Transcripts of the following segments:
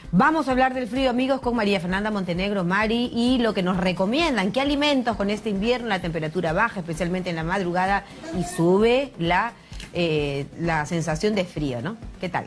Vamos a hablar del frío, amigos, con María Fernanda Montenegro, Mari, y lo que nos recomiendan, qué alimentos con este invierno, la temperatura baja, especialmente en la madrugada, y sube la sensación de frío, ¿no? ¿Qué tal?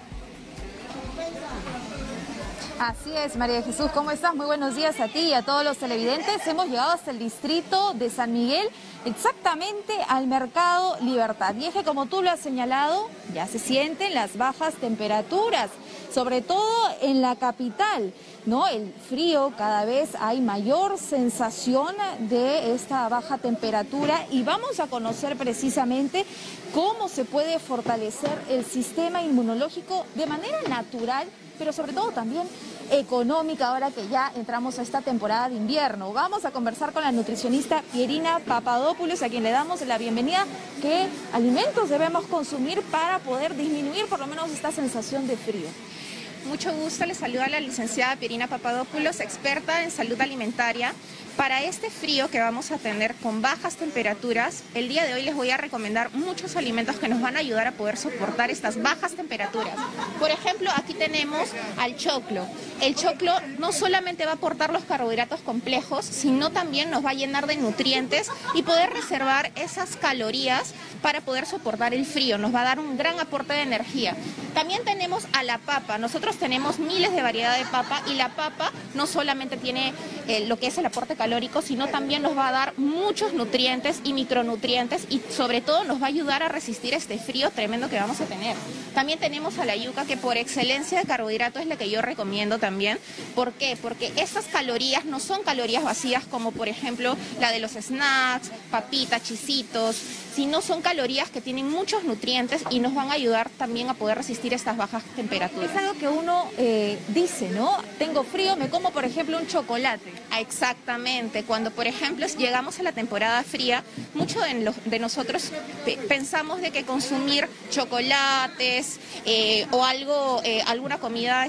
Así es, María Jesús, ¿cómo estás? Muy buenos días a ti y a todos los televidentes. Hemos llegado hasta el distrito de San Miguel, exactamente al Mercado Libertad. Y es que, como tú lo has señalado, ya se sienten las bajas temperaturas, sobre todo en la capital, ¿no? El frío, cada vez hay mayor sensación de esta baja temperatura y vamos a conocer precisamente cómo se puede fortalecer el sistema inmunológico de manera natural, pero sobre todo también económica, ahora que ya entramos a esta temporada de invierno. Vamos a conversar con la nutricionista Pierina Papadopoulos, a quien le damos la bienvenida. ¿Qué alimentos debemos consumir para poder disminuir por lo menos esta sensación de frío? Mucho gusto, les saluda la licenciada Pierina Papadopoulos, experta en salud alimentaria. Para este frío que vamos a tener con bajas temperaturas, el día de hoy les voy a recomendar muchos alimentos que nos van a ayudar a poder soportar estas bajas temperaturas. Por ejemplo, aquí tenemos al choclo. El choclo no solamente va a aportar los carbohidratos complejos, sino también nos va a llenar de nutrientes y poder reservar esas calorías para poder soportar el frío. Nos va a dar un gran aporte de energía. También tenemos a la papa. Nosotros tenemos miles de variedades de papa y la papa no solamente tiene lo que es el aporte calórico, sino también nos va a dar muchos nutrientes y micronutrientes y sobre todo nos va a ayudar a resistir este frío tremendo que vamos a tener. También tenemos a la yuca, que por excelencia de carbohidratos es la que yo recomiendo también. ¿Por qué? Porque estas calorías no son calorías vacías como por ejemplo la de los snacks, papitas, chisitos, sino son calorías que tienen muchos nutrientes y nos van a ayudar también a poder resistir estas bajas temperaturas. Es algo que uno dice, ¿no? Tengo frío, me como por ejemplo un chocolate. Exactamente, cuando por ejemplo llegamos a la temporada fría, muchos de nosotros pensamos de que consumir chocolates o algo, alguna comida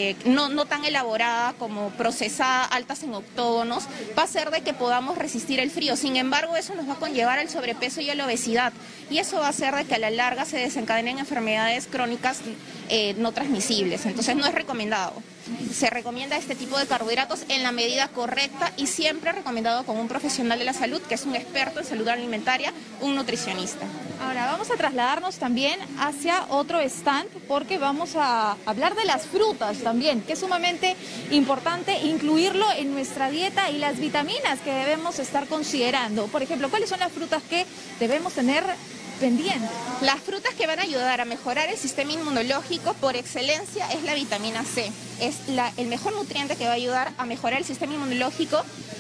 no tan elaborada como procesada, altas en octógonos, va a hacer de que podamos resistir el frío. Sin embargo, eso nos va a conllevar al sobrepeso y a la obesidad, y eso va a hacer de que a la larga se desencadenen enfermedades crónicas no transmisibles. Entonces no es recomendado. Se recomienda este tipo de carbohidratos en la medida correcta y siempre recomendado con un profesional de la salud, que es un experto en salud alimentaria, un nutricionista. Ahora vamos a trasladarnos también hacia otro stand porque vamos a hablar de las frutas también, que es sumamente importante incluirlo en nuestra dieta, y las vitaminas que debemos estar considerando. Por ejemplo, ¿cuáles son las frutas que debemos tener pendientes? Las frutas que van a ayudar a mejorar el sistema inmunológico por excelencia es la vitamina C. Es el mejor nutriente que va a ayudar a mejorar el sistema inmunológico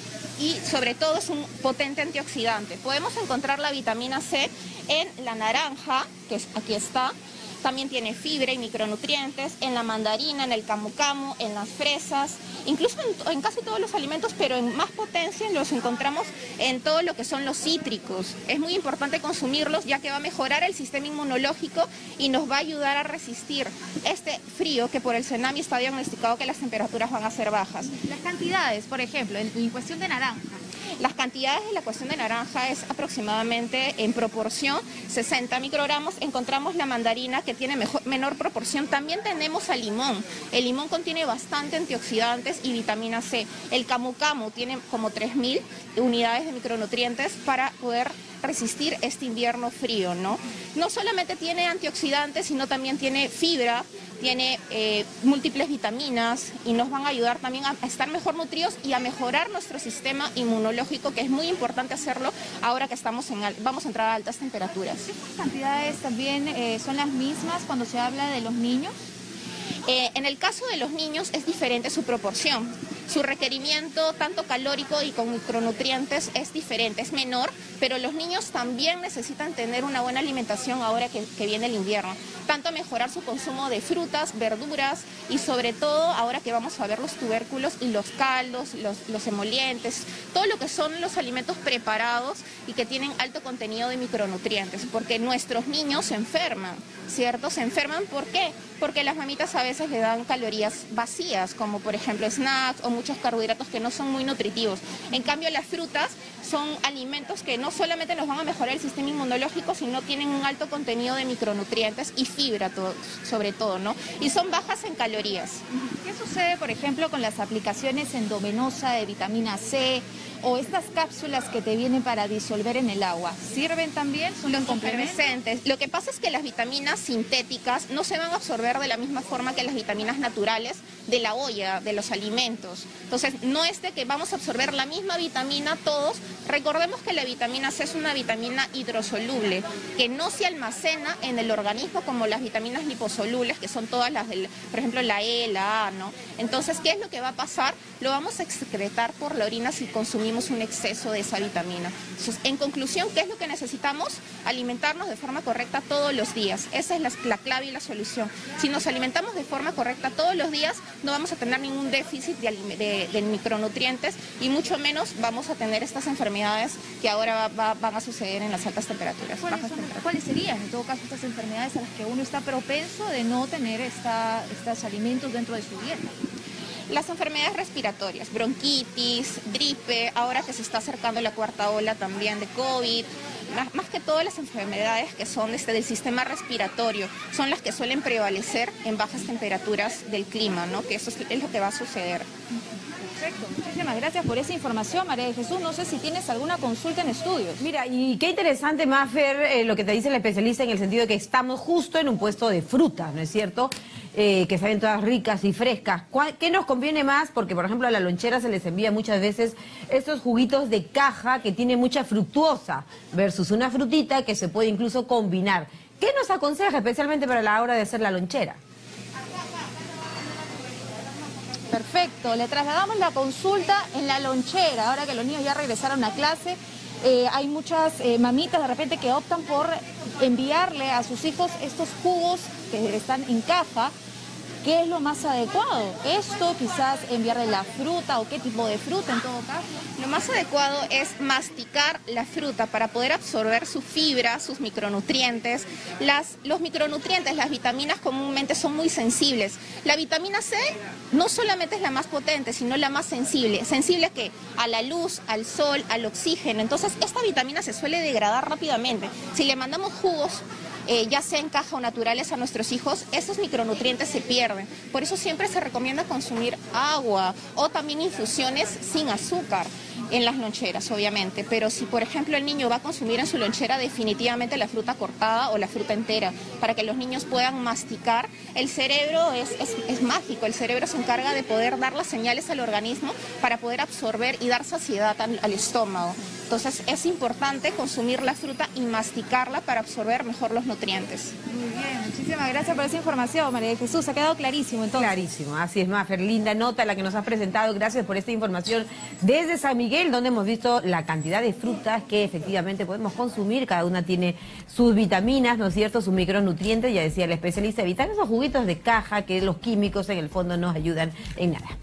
y sobre todo es un potente antioxidante. Podemos encontrar la vitamina C en la naranja, que aquí está. También tiene fibra y micronutrientes en la mandarina, en el camu camu, en las fresas, incluso en casi todos los alimentos, pero en más potencia los encontramos en todo lo que son los cítricos. Es muy importante consumirlos, ya que va a mejorar el sistema inmunológico y nos va a ayudar a resistir este frío que por el Senami está diagnosticado que las temperaturas van a ser bajas. Las cantidades, por ejemplo, en cuestión de naranja. Las cantidades de la cuestión de naranja es aproximadamente en proporción 60 microgramos. Encontramos la mandarina, que tiene menor proporción. También tenemos al limón. El limón contiene bastante antioxidantes y vitamina C. El camu camu tiene como 3000 unidades de micronutrientes para poder resistir este invierno frío, ¿no? No solamente tiene antioxidantes, sino también tiene fibra, tiene múltiples vitaminas y nos van a ayudar también a estar mejor nutridos y a mejorar nuestro sistema inmunológico, que es muy importante hacerlo ahora que vamos a entrar a altas temperaturas. ¿Estas cantidades también son las mismas cuando se habla de los niños? En el caso de los niños es diferente su proporción. Su requerimiento, tanto calórico y con micronutrientes, es diferente, es menor, pero los niños también necesitan tener una buena alimentación ahora que viene el invierno. Tanto mejorar su consumo de frutas, verduras y sobre todo ahora que vamos a ver los tubérculos y los caldos, los emolientes, todo lo que son los alimentos preparados y que tienen alto contenido de micronutrientes, porque nuestros niños se enferman, ¿cierto? Se enferman, ¿por qué? Porque las mamitas a veces le dan calorías vacías, como por ejemplo snacks o muchos carbohidratos que no son muy nutritivos. En cambio, las frutas son alimentos que no solamente nos van a mejorar el sistema inmunológico, sino tienen un alto contenido de micronutrientes y fibra sobre todo, ¿no? Y son bajas en calorías. ¿Qué sucede, por ejemplo, con las aplicaciones endovenosa de vitamina C o estas cápsulas que te vienen para disolver en el agua? ¿Sirven también? ¿Son Los efervescentes. Lo que pasa es que las vitaminas sintéticas no se van a absorber de la misma forma que las vitaminas naturales de la olla, de los alimentos. Entonces, no es de que vamos a absorber la misma vitamina todos. Recordemos que la vitamina C es una vitamina hidrosoluble, que no se almacena en el organismo como las vitaminas liposolubles, que son todas las, por ejemplo, la E, la A, ¿no? Entonces, ¿qué es lo que va a pasar? Lo vamos a excretar por la orina si consumimos un exceso de esa vitamina. Entonces, en conclusión, ¿qué es lo que necesitamos? Alimentarnos de forma correcta todos los días. Esa es la clave y la solución. Si nos alimentamos de forma correcta todos los días, no vamos a tener ningún déficit de micronutrientes y mucho menos vamos a tener estas enfermedades que ahora van a suceder en las altas temperaturas. ¿Cuáles serían, en todo caso, estas enfermedades a las que uno está propenso de no tener estos alimentos dentro de su dieta? Las enfermedades respiratorias, bronquitis, gripe, ahora que se está acercando la cuarta ola también de COVID, más que todas las enfermedades que son del sistema respiratorio, son las que suelen prevalecer en bajas temperaturas del clima, ¿no? Que eso es lo que va a suceder. Perfecto, muchísimas gracias por esa información, María de Jesús. No sé si tienes alguna consulta en estudios. Mira, y qué interesante, Mafer, lo que te dice el especialista en el sentido de que estamos justo en un puesto de fruta, ¿no es cierto? Que salen todas ricas y frescas. ¿Qué nos conviene más? Porque, por ejemplo, a la lonchera se les envía muchas veces estos juguitos de caja que tienen mucha fructuosa versus una frutita que se puede incluso combinar. ¿Qué nos aconseja especialmente para la hora de hacer la lonchera? Perfecto, le trasladamos la consulta en la lonchera. Ahora que los niños ya regresaron a clase, hay muchas mamitas de repente que optan por enviarle a sus hijos estos jugos que están en caja. ¿Qué es lo más adecuado? ¿Esto, quizás enviarle la fruta o qué tipo de fruta en todo caso? Lo más adecuado es masticar la fruta para poder absorber su fibra, sus micronutrientes. Los micronutrientes, las vitaminas comúnmente son muy sensibles. La vitamina C no solamente es la más potente, sino la más sensible. ¿Sensible a qué? A la luz, al sol, al oxígeno. Entonces, esta vitamina se suele degradar rápidamente. Si le mandamos jugos, ya sea en caja o naturales a nuestros hijos, esos micronutrientes se pierden. Por eso siempre se recomienda consumir agua o también infusiones sin azúcar en las loncheras, obviamente. Pero si, por ejemplo, el niño va a consumir en su lonchera definitivamente la fruta cortada o la fruta entera, para que los niños puedan masticar, el cerebro es mágico. El cerebro se encarga de poder dar las señales al organismo para poder absorber y dar saciedad al estómago. Entonces es importante consumir la fruta y masticarla para absorber mejor los nutrientes. Muy bien, muchísimas gracias por esa información, María de Jesús. Ha quedado clarísimo entonces. Clarísimo, así es, Mafer. Linda nota la que nos has presentado. Gracias por esta información desde San Miguel, donde hemos visto la cantidad de frutas que efectivamente podemos consumir. Cada una tiene sus vitaminas, ¿no es cierto?, sus micronutrientes. Ya decía el especialista, evitar esos juguitos de caja que los químicos en el fondo nos ayudan en nada.